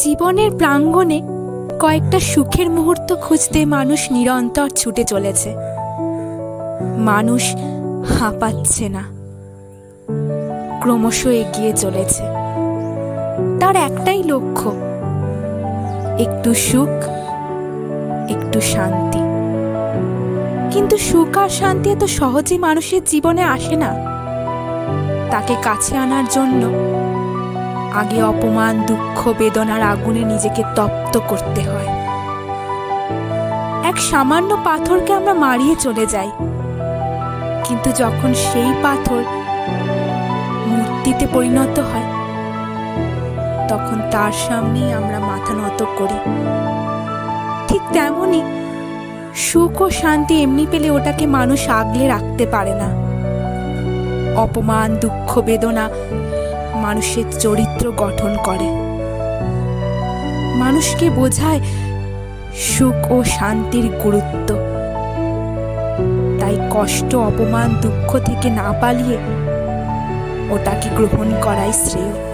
জীবনের প্রাঙ্গণে কয়েকটা সুখের মুহূর্ত খুঁজতে মানুষ নিরন্তর ছুটে চলেছে। মানুষ হাঁপাচ্ছে না, ক্রমশ এগিয়ে চলেছে। তার একটাই লক্ষ্য, একটু সুখ, একটু শান্তি। কিন্তু সুখ আর শান্তি এত সহজে মানুষের জীবনে আসে না। তাকে কাছে আনার জন্য আগে অপমান, দুঃখ, বেদনার আগুনে নিজেকে তপ্ত করতে হয়। এক সামান্য পাথরকে আমরা মারিয়ে চলে যাই, কিন্তু যখন সেই পাথর মূর্তিতে পরিণত হয় তখন তার সামনেই আমরা মাথা নত করি। ঠিক তেমনই সুখ ও শান্তি এমনি পেলে ওটাকে মানুষ আগলে রাখতে পারে না। অপমান, দুঃখ, বেদনা মানুষের চরিত্র গঠন করে, মানুষকে বোঝায় সুখ ও শান্তির গুরুত্ব। তাই কষ্ট, অপমান, দুঃখ থেকে না পালিয়ে ওটাকে গ্রহণ করাই শ্রেয়।